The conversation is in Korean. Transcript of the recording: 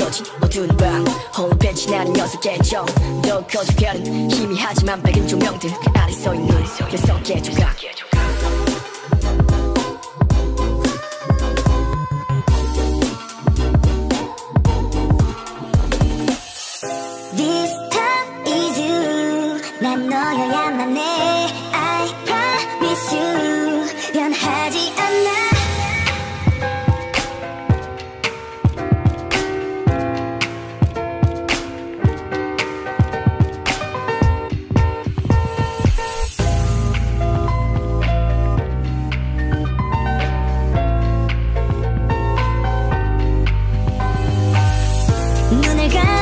꺼진 어두운 밤 홈페이지 나는 6개 정더 커진 별은 희미하지만 밝은 조명들 그 아래 서있는 6개 조각 This time is you 난 너여야만 해 I promise you 변하지 않아 눈을 감